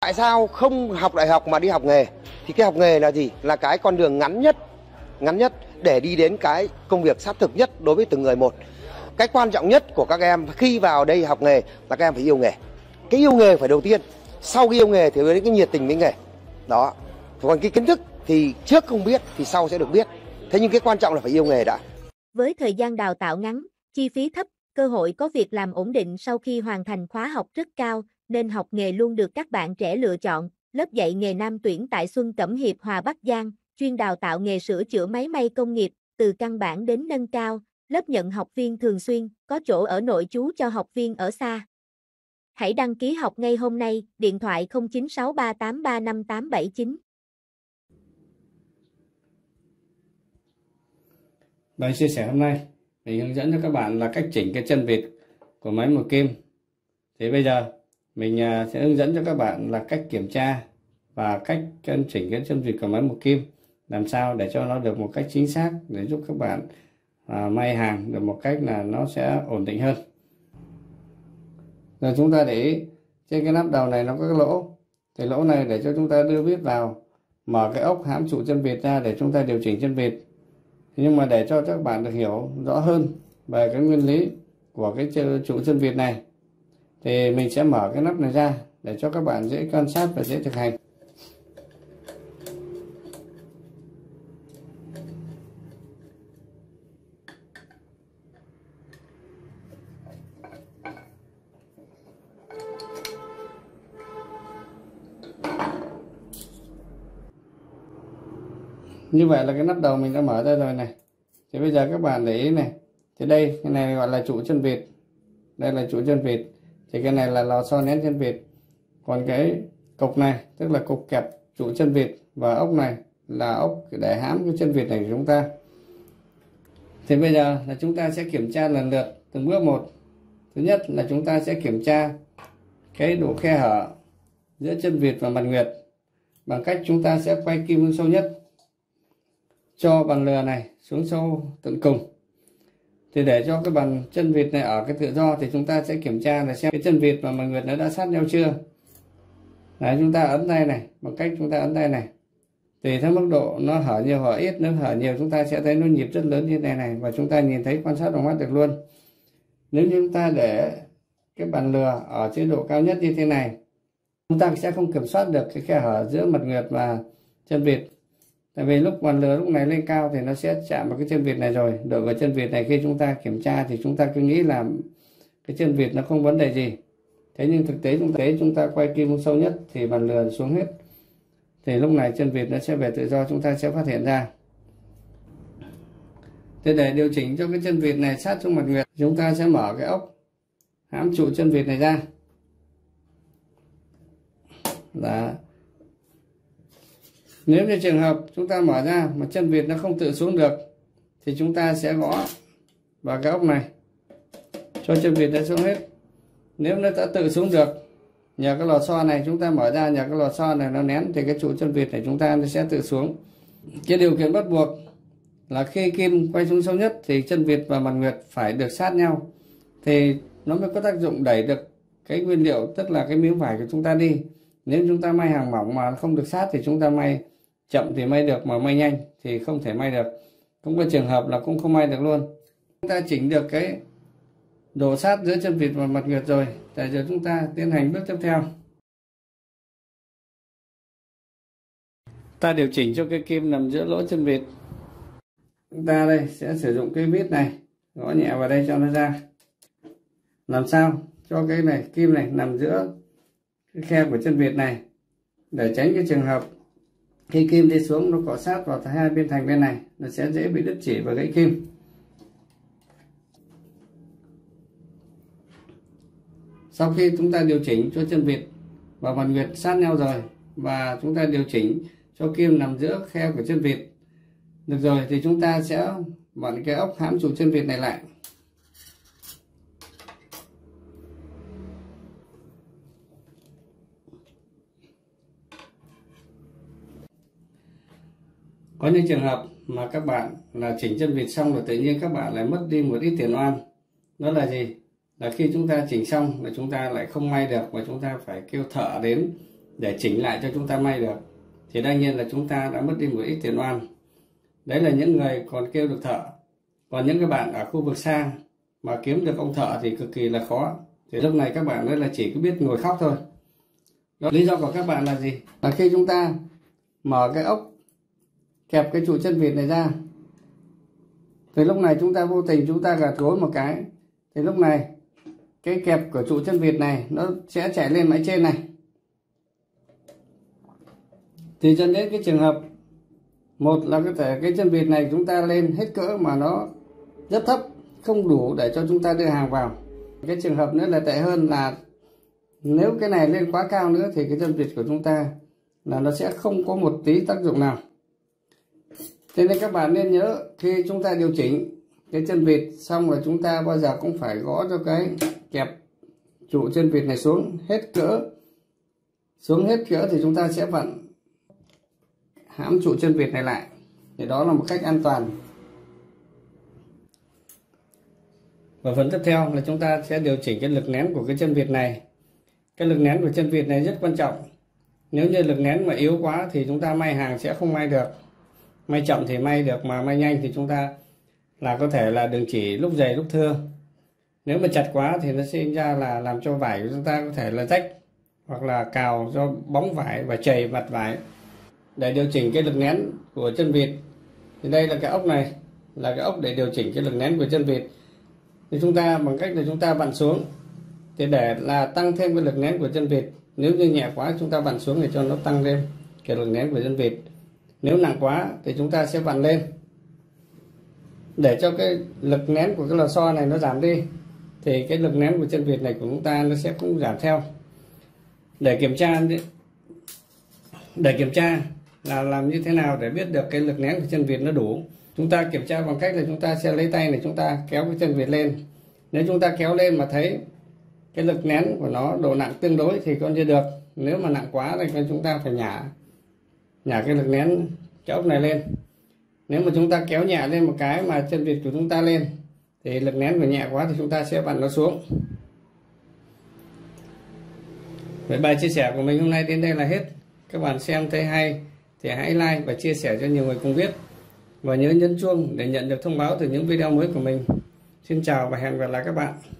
Tại sao không học đại học mà đi học nghề? Thì cái học nghề là gì? Là cái con đường ngắn nhất để đi đến cái công việc sát thực nhất đối với từng người một. Cái quan trọng nhất của các em khi vào đây học nghề là các em phải yêu nghề. Cái yêu nghề phải đầu tiên, sau khi yêu nghề thì đến cái nhiệt tình với nghề. Đó. Còn cái kiến thức thì trước không biết thì sau sẽ được biết. Thế nhưng cái quan trọng là phải yêu nghề đã. Với thời gian đào tạo ngắn, chi phí thấp, cơ hội có việc làm ổn định sau khi hoàn thành khóa học rất cao, nên học nghề luôn được các bạn trẻ lựa chọn. Lớp dạy nghề Nam tuyển tại Xuân Cẩm Hiệp, Hòa Bắc Giang, chuyên đào tạo nghề sửa chữa máy may công nghiệp, từ căn bản đến nâng cao. Lớp nhận học viên thường xuyên, có chỗ ở nội trú cho học viên ở xa. Hãy đăng ký học ngay hôm nay, điện thoại 0963835879. Bài chia sẻ hôm nay mình hướng dẫn cho các bạn là cách chỉnh cái chân vịt của máy mổ kim. Thì bây giờ mình sẽ hướng dẫn cho các bạn là cách kiểm tra và cách chỉnh cái chân vịt của máy mổ kim, làm sao để cho nó được một cách chính xác, để giúp các bạn may hàng được một cách là nó sẽ ổn định hơn. Rồi chúng ta để ý trên cái nắp đầu này nó có cái lỗ, thì lỗ này để cho chúng ta đưa vít vào, mở cái ốc hãm trụ chân vịt ra để chúng ta điều chỉnh chân vịt. Nhưng mà để cho các bạn được hiểu rõ hơn về cái nguyên lý của cái trụ chân vịt này, thì mình sẽ mở cái nắp này ra để cho các bạn dễ quan sát và dễ thực hành. Như vậy là cái nắp đầu mình đã mở ra rồi này. Thì bây giờ các bạn để ý này, thì đây, cái này gọi là trụ chân vịt, đây là trụ chân vịt, thì cái này là lò xo nén chân vịt. Còn cái cục này tức là cục kẹp trụ chân vịt, và ốc này là ốc để hãm cái chân vịt này của chúng ta. Thì bây giờ là chúng ta sẽ kiểm tra lần lượt từng bước một. Thứ nhất là chúng ta sẽ kiểm tra cái độ khe hở giữa chân vịt và mặt nguyệt bằng cách chúng ta sẽ quay kim xuống sâu nhất, cho bàn lừa này xuống sâu tận cùng. Thì để cho cái bàn chân vịt này ở cái tự do thì chúng ta sẽ kiểm tra là xem cái chân vịt và mặt nguyệt nó đã sát nhau chưa. Đấy, chúng ta ấn tay này, bằng cách chúng ta ấn tay này, tùy theo mức độ nó hở nhiều hở ít, nếu hở nhiều chúng ta sẽ thấy nó nhịp rất lớn như thế này, và chúng ta nhìn thấy, quan sát bằng mắt được luôn. Nếu như chúng ta để cái bàn lừa ở chế độ cao nhất như thế này, chúng ta sẽ không kiểm soát được cái khe hở giữa mặt nguyệt và chân vịt. Tại vì lúc bàn lừa lúc này lên cao thì nó sẽ chạm vào cái chân vịt này rồi. Độ của chân vịt này khi chúng ta kiểm tra thì chúng ta cứ nghĩ là cái chân vịt nó không vấn đề gì. Thế nhưng thực tế chúng ta quay kim sâu nhất thì bàn lừa xuống hết. Thì lúc này chân vịt nó sẽ về tự do, chúng ta sẽ phát hiện ra. Thế để điều chỉnh cho cái chân vịt này sát trong mặt nguyệt, chúng ta sẽ mở cái ốc hãm trụ chân vịt này ra. Đó. Nếu như trường hợp chúng ta mở ra mà chân vịt nó không tự xuống được thì chúng ta sẽ gõ vào cái ốc này cho chân vịt nó xuống hết. Nếu nó đã tự xuống được, nhờ cái lò xo này chúng ta mở ra, nhờ cái lò xo này nó nén thì cái trụ chân vịt này chúng ta nó sẽ tự xuống. Cái điều kiện bắt buộc là khi kim quay xuống sâu nhất thì chân vịt và mặt nguyệt phải được sát nhau, thì nó mới có tác dụng đẩy được cái nguyên liệu, tức là cái miếng vải của chúng ta đi. Nếu chúng ta may hàng mỏng mà không được sát thì chúng ta may chậm thì may được, mà may nhanh thì không thể may được. Cũng có trường hợp là cũng không may được luôn. Chúng ta chỉnh được cái độ sát giữa chân vịt và mặt nguyệt rồi, tại giờ chúng ta tiến hành bước tiếp theo. Ta điều chỉnh cho cái kim nằm giữa lỗ chân vịt. Chúng ta đây sẽ sử dụng cái vít này, gõ nhẹ vào đây cho nó ra. Làm sao cho cái này kim này nằm giữa cái khe của chân vịt này, để tránh cái trường hợp khi kim đi xuống nó cọ sát vào hai bên thành bên này, nó sẽ dễ bị đứt chỉ và gãy kim. Sau khi chúng ta điều chỉnh cho chân vịt và mặt nguyệt sát nhau rồi, và chúng ta điều chỉnh cho kim nằm giữa khe của chân vịt được rồi, thì chúng ta sẽ vặn cái ốc hãm trụ chân vịt này lại. Có những trường hợp mà các bạn là chỉnh chân vịt xong rồi tự nhiên các bạn lại mất đi một ít tiền oan. Đó là gì? Là khi chúng ta chỉnh xong là chúng ta lại không may được, và chúng ta phải kêu thợ đến để chỉnh lại cho chúng ta may được, thì đương nhiên là chúng ta đã mất đi một ít tiền oan. Đấy là những người còn kêu được thợ. Còn những cái bạn ở khu vực xa mà kiếm được ông thợ thì cực kỳ là khó. Thì lúc này các bạn đấy là chỉ có biết ngồi khóc thôi. Đó, lý do của các bạn là gì? Là khi chúng ta mở cái ốc kẹp cái trụ chân vịt này ra, thì lúc này chúng ta vô tình chúng ta gạt gối một cái, thì lúc này cái kẹp của trụ chân vịt này nó sẽ chạy lên mái trên này. Thì dẫn đến cái trường hợp một là có thể cái chân vịt này chúng ta lên hết cỡ mà nó rất thấp, không đủ để cho chúng ta đưa hàng vào. Cái trường hợp nữa là tệ hơn là nếu cái này lên quá cao nữa thì cái chân vịt của chúng ta là nó sẽ không có một tí tác dụng nào. Thế nên các bạn nên nhớ, khi chúng ta điều chỉnh cái chân vịt xong là chúng ta bao giờ cũng phải gõ cho cái kẹp trụ chân vịt này xuống hết cỡ. Xuống hết cỡ thì chúng ta sẽ vặn hãm trụ chân vịt này lại. Thì đó là một cách an toàn. Và phần tiếp theo là chúng ta sẽ điều chỉnh cái lực nén của cái chân vịt này. Cái lực nén của chân vịt này rất quan trọng. Nếu như lực nén mà yếu quá thì chúng ta may hàng sẽ không may được. May chậm thì may được, mà may nhanh thì chúng ta là có thể là đường chỉ lúc dày lúc thưa. Nếu mà chặt quá thì nó sinh ra là làm cho vải của chúng ta có thể là rách, hoặc là cào do bóng vải và chày mặt vải. Để điều chỉnh cái lực nén của chân vịt thì đây là cái ốc này, là cái ốc để điều chỉnh cái lực nén của chân vịt. Thì chúng ta bằng cách là chúng ta vặn xuống thì để là tăng thêm cái lực nén của chân vịt. Nếu như nhẹ quá chúng ta vặn xuống để cho nó tăng lên cái lực nén của chân vịt. Nếu nặng quá thì chúng ta sẽ vặn lên để cho cái lực nén của cái lò xo này nó giảm đi, thì cái lực nén của chân vịt này của chúng ta nó sẽ cũng giảm theo. Để kiểm tra là làm như thế nào để biết được cái lực nén của chân vịt nó đủ. Chúng ta kiểm tra bằng cách là chúng ta sẽ lấy tay này, chúng ta kéo cái chân vịt lên. Nếu chúng ta kéo lên mà thấy cái lực nén của nó độ nặng tương đối thì coi như được. Nếu mà nặng quá thì chúng ta phải nhả cái lực nén cái ốc này lên. Nếu mà chúng ta kéo nhẹ lên một cái mà chân vịt của chúng ta lên thì lực nén của nhẹ quá thì chúng ta sẽ vặn nó xuống. Vậy bài chia sẻ của mình hôm nay đến đây là hết. Các bạn xem thấy hay thì hãy like và chia sẻ cho nhiều người cùng biết. Và nhớ nhấn chuông để nhận được thông báo từ những video mới của mình. Xin chào và hẹn gặp lại các bạn.